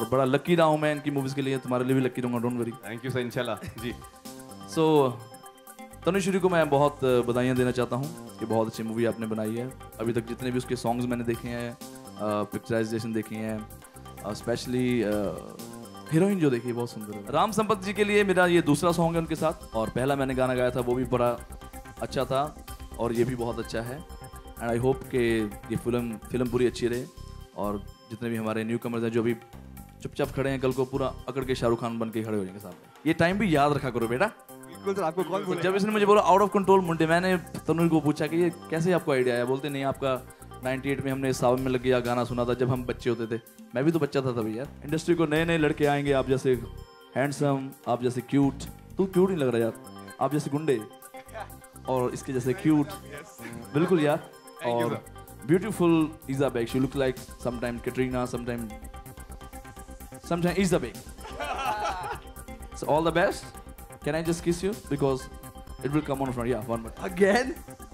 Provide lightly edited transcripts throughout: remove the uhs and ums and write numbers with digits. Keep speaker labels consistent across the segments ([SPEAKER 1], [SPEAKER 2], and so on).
[SPEAKER 1] बड़ा लकी रहा हूँ मैं इनकी मूवीज़ के लिए, तुम्हारे लिए भी लकी रहूँगा, don't worry.
[SPEAKER 2] Thank you sir, इंशाल्लाह जी।
[SPEAKER 1] सो तनुश्री को मैं बहुत बधाइयाँ देना चाहता हूँ कि बहुत अच्छी मूवी आपने बनाई है। अभी तक जितने भी उसके सॉन्ग्स मैंने देखे हैं, पिक्चराइजेशन देखी हैं, स्पेशली हीरोइन जो देखी है बहुत सुंदर है। राम संपत जी के लिए मेरा ये दूसरा सॉन्ग है उनके साथ, और पहला मैंने गाना गाया था वो भी बड़ा अच्छा था और ये भी बहुत अच्छा है। एंड आई होप कि ये फिल्म पूरी अच्छी रहे और जितने भी हमारे न्यू कमर्स हैं जो भी चुपचाप खड़े हैं, कल को पूरा अकड़ के शाहरुख खान बन के खड़े हो जाएंगे सामने। ये टाइम भी याद रखा करो बेटा।
[SPEAKER 2] बिल्कुल सर, आपको कौन बोला?
[SPEAKER 1] जब इसने मुझे बोला आउट ऑफ कंट्रोल मुंडे, मैंने तनुज को पूछा कि ये कैसे आपको आइडिया आया, बोलते नहीं आपका 98 में हमने सावन में लग गया गाना सुना था जब हम बच्चे होते थे। मैं भी तो बच्चा था तभी यार। इंडस्ट्री को नए नए लड़के आएंगे, आप जैसे हैंडसम, आप जैसे क्यूट, तू क्यूट नहीं लग रहा यार, आप जैसे गुंडे और इसके जैसे क्यूट, बिल्कुल यार। और beautiful Iza Baig, she look like sometime Katrina, sometime Iza Baig. So all the best. Can I just kiss you because it will come on front? Yeah, one more.
[SPEAKER 2] Again?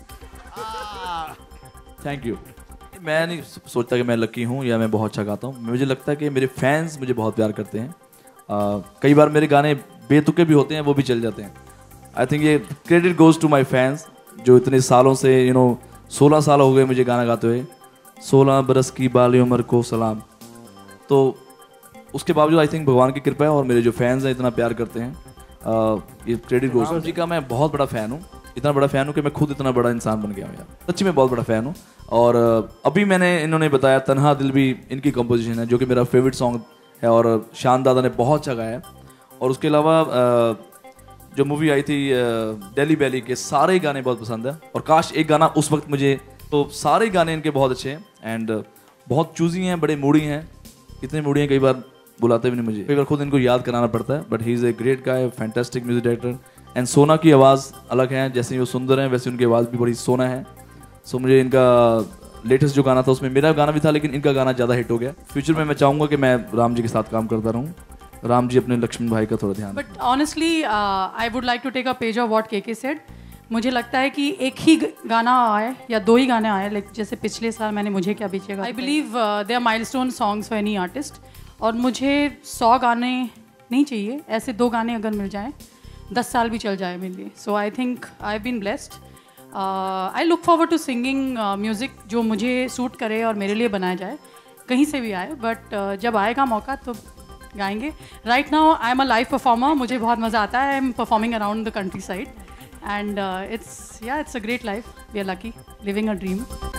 [SPEAKER 1] Thank you. मैं नहीं सोचता कि मैं लकी हूँ या मैं बहुत अच्छा गाता हूँ। मुझे लगता है कि मेरे फैंस मुझे बहुत प्यार करते हैं। कई बार मेरे गाने बेतुके भी होते हैं, वो भी चल जाते हैं। आई थिंक ये credit goes to my fans जो इतने सालों से 16 साल हो गए मुझे गाना गाते हुए, 16 बरस की बाली उम्र को सलाम। तो उसके बावजूद आई थिंक भगवान की कृपा है और मेरे जो फैंस हैं इतना प्यार करते हैं, ये क्रेडिट गोज। राम जी का मैं बहुत बड़ा फ़ैन हूँ, इतना बड़ा फ़ैन हूँ कि मैं खुद इतना बड़ा इंसान बन गया हूँ यार, सच्ची में बहुत बड़ा फ़ैन हूँ। और अभी मैंने इन्होंने बताया तन्हा दिल भी इनकी कंपोजिशन है जो कि मेरा फेवरेट सॉन्ग है और शान दादा ने बहुत अच्छा गाया है। और उसके अलावा जो मूवी आई थी दिल्ली बैली के सारे गाने बहुत पसंद है और काश एक गाना उस वक्त मुझे, तो सारे गाने इनके बहुत अच्छे हैं एंड बहुत चूजी हैं, बड़े मूडी हैं, इतने मूडी हैं कई बार बुलाते भी नहीं मुझे, कई बार खुद इनको याद कराना पड़ता है। But he is a great guy, fantastic music director. And Sona की आवाज़ अलग है, जैसे वो सुंदर हैं वैसे उनकी आवाज़ भी बड़ी सोना है। सो मुझे इनका लेटेस्ट जो गाना था उसमें मेरा गाना भी था लेकिन इनका गाना ज़्यादा हिट हो गया। फ्यूचर में मैं चाहूँगा कि मैं राम जी के साथ काम करता रहूँ। राम जी अपने लक्ष्मण भाई का थोड़ा ध्यान।
[SPEAKER 3] But honestly I would like to take a page of what के सेड। मुझे लगता है कि एक ही गाना आए या दो ही गाने आए, लाइक जैसे पिछले साल मैंने मुझे क्या बीचेगा। I believe they are milestone songs for any artist और मुझे 100 गाने नहीं चाहिए, ऐसे 2 गाने अगर मिल जाएं 10 साल भी चल जाए मेरे लिए। So I think I have been blessed. I look forward to singing music जो मुझे सूट करे और मेरे लिए बनाया जाए, कहीं से भी आए, बट जब आएगा मौका तो गाएंगे। Right now I am a live performer, मुझे बहुत मज़ा आता है। I am performing around the countryside and it's a great life. We are lucky living a dream.